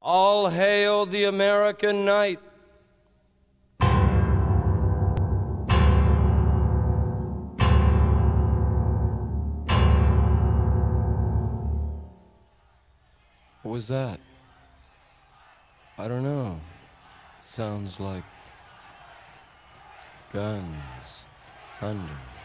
All hail the American night. What was that? I don't know. Sounds like guns, thunder.